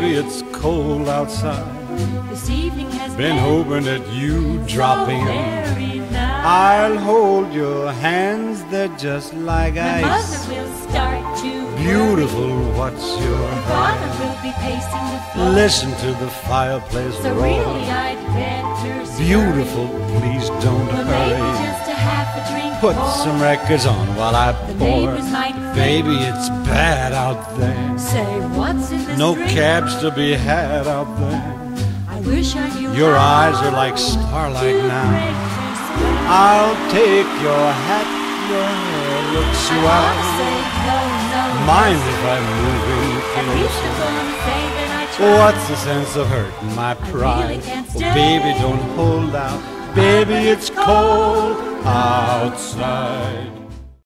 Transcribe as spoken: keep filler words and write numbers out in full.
baby, it's cold outside. This evening has Been hoping that you drop so in. very nice. I'll hold your hands, they're just like My ice. mother will start to Beautiful, what's your Father hurry? will be pacing the floor. Listen to the fireplace So roar. really I'd better scurry. Beautiful, please don't Well, maybe hurry. just a half a drink Put more. some records on while I The pour. neighbors might Baby, it's bad out there. say, what's in this No drink? cabs to be had out there. I wish I knew Your how eyes are like starlight to now. break this spell. I'll take your hat, your hair looks I swell. wanna say no, no, Mind yes. if I'm moving At least I'm closer? gonna say that I tried. What's the sense of hurting my pride? can't Oh, stay. baby, don't hold out. Baby, it's cold outside.